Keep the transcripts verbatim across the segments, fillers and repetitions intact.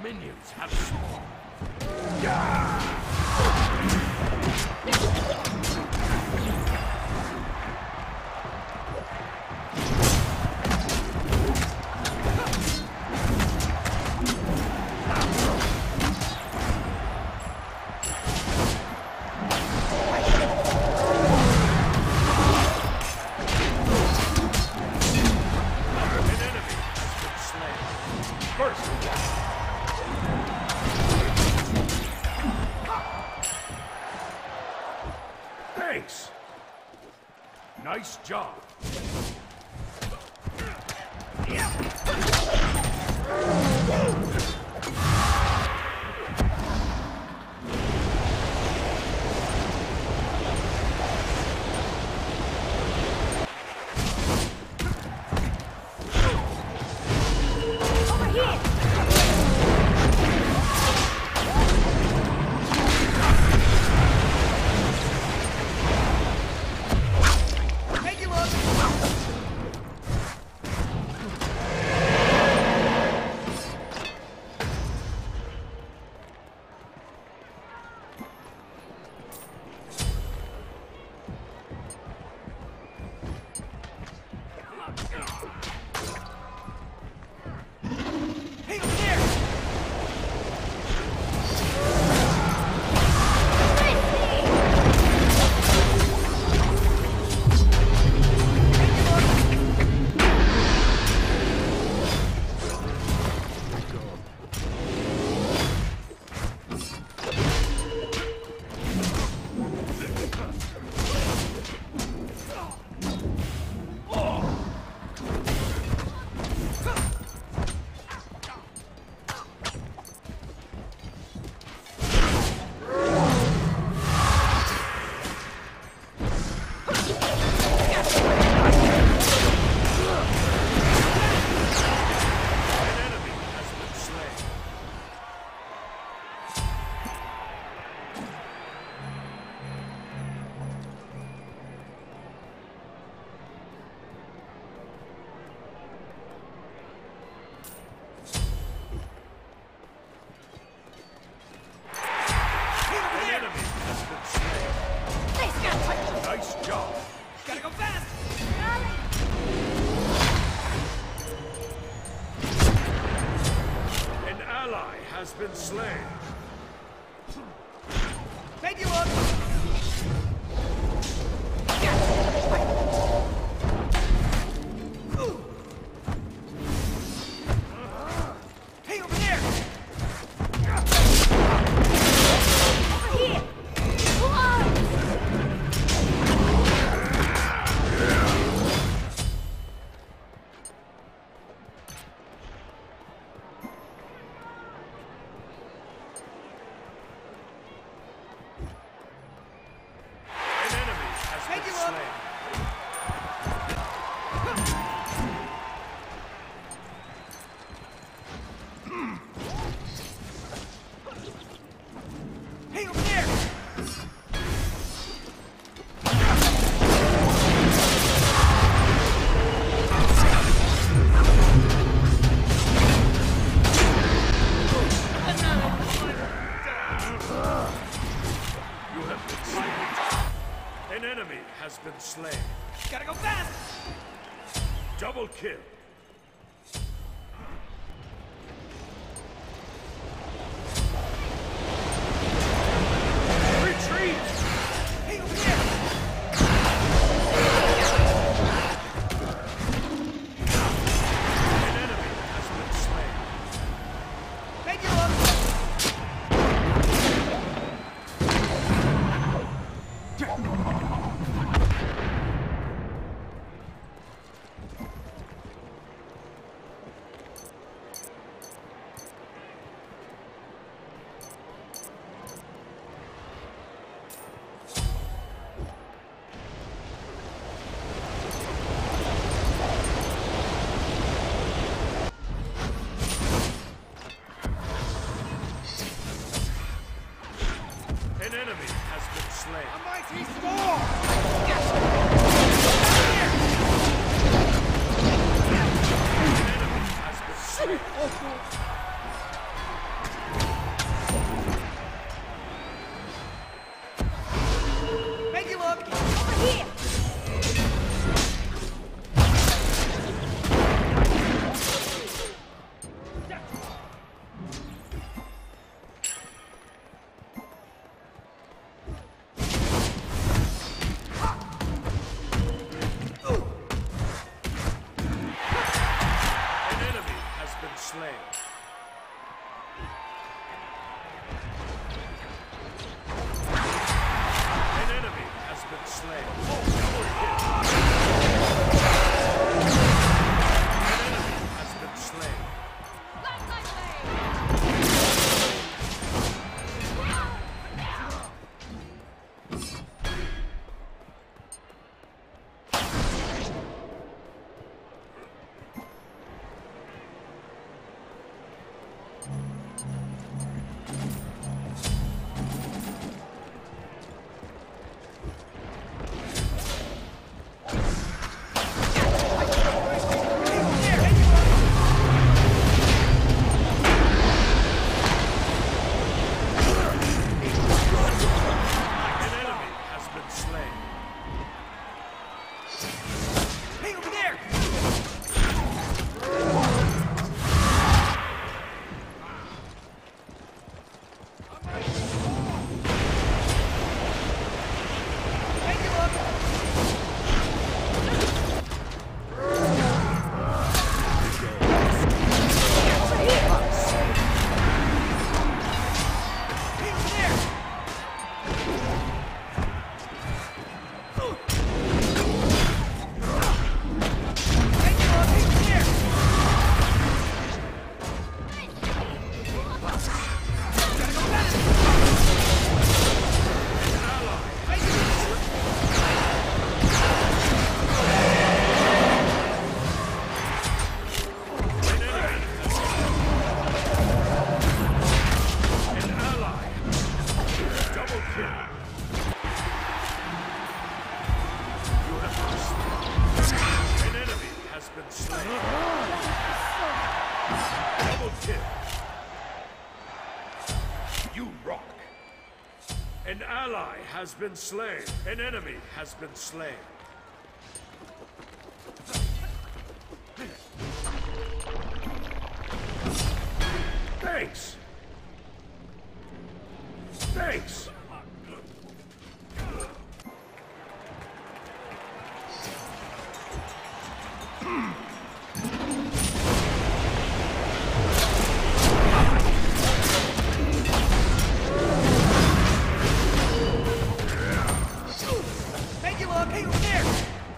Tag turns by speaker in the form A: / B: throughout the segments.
A: minions have spawned.
B: Thanks. Nice job. Nice job.
C: Gotta go fast!
B: An ally has been slain.
C: Thank you, Look! Hey, over there!
D: Over here! Whoa!
B: An enemy has
C: Thank
B: been
C: you, Look!
B: slain.
C: Hey, over there!
B: You have been slain. An enemy has been slain.
C: Gotta go fast!
B: Double kill. Retreat!
C: Hey, over there!
B: An enemy has been slain.
C: Thank you, Look!
B: been slain. Double kill. You rock. An ally has been slain. An enemy has been slain. Thanks. Thanks.
C: Thank you, Log. Hey, over there!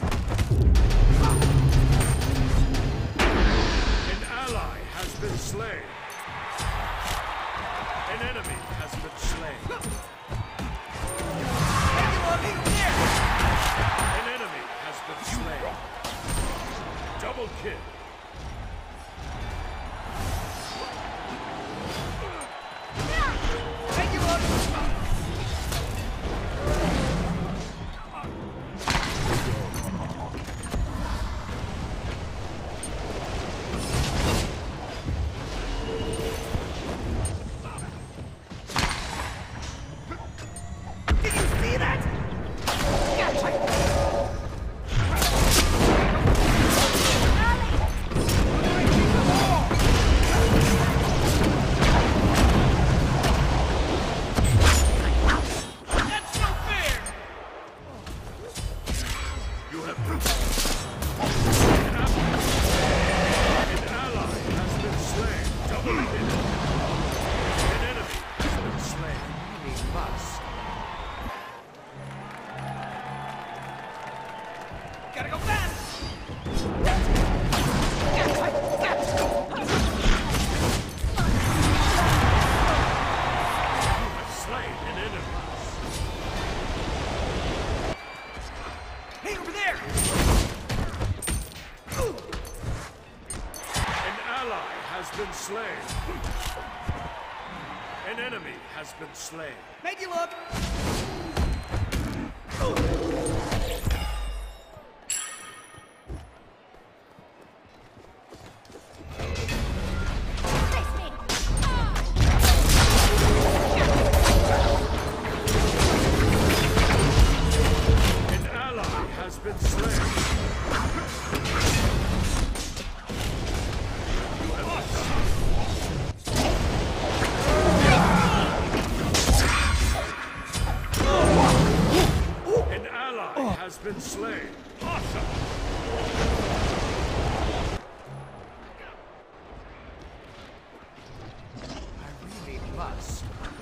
B: An ally has been slain. An enemy has been slain.
C: Thank you, Log. Hey, over there!
B: An enemy has been slain. Double kill.
C: Thank you, Log. Did you see that? That's no fair!
B: You have An ally has been slain. Double kill. An enemy has been slain. We must.
C: Gotta go fast!
B: Slain an enemy.
C: Hey, over there!
B: An ally has been slain. An enemy has been slain.
C: Thank you, Log.
D: Face me.
B: An ally has been slain. An ally has been slain. Awesome.
C: I really must.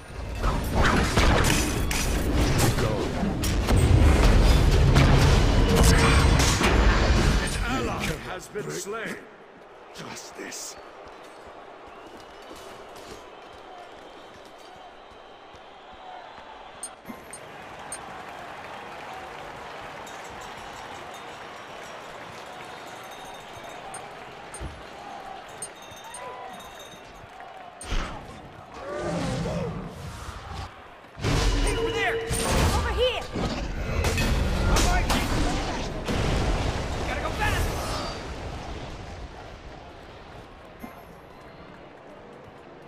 B: An ally has been slain.
A: Justice.
C: Hey, over there!
D: Over here.
C: All right. Gotta go fast!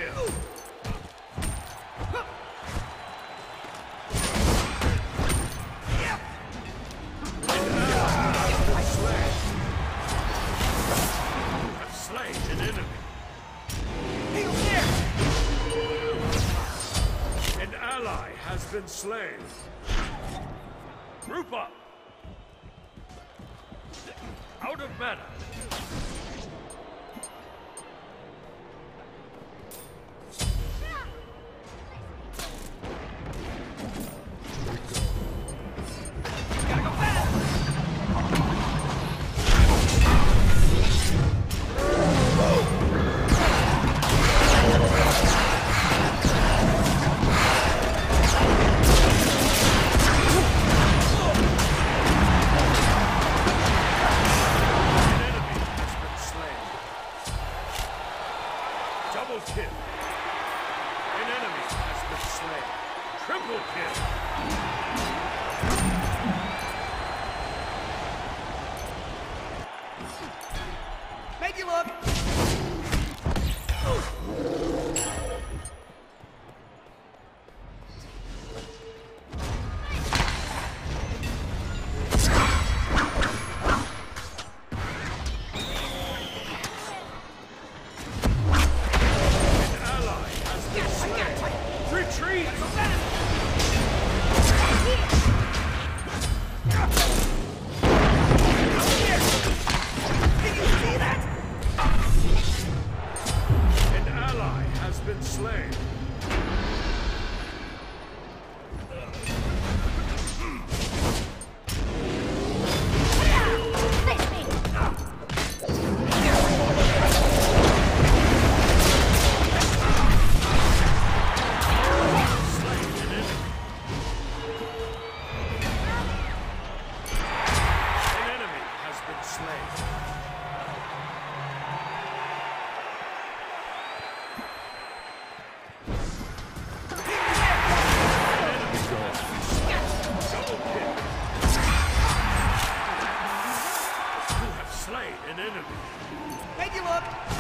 B: kill. Slain an enemy.
C: Hey, over there!
B: An ally has been slain. Group up. Out of mana.
C: Gotta go fast!
B: Double kill. An enemy has been slain. Triple kill.
C: Make you look!
B: Retreat!
C: Did you see that?
B: An ally has been slain. Slain an enemy.
C: Make you look!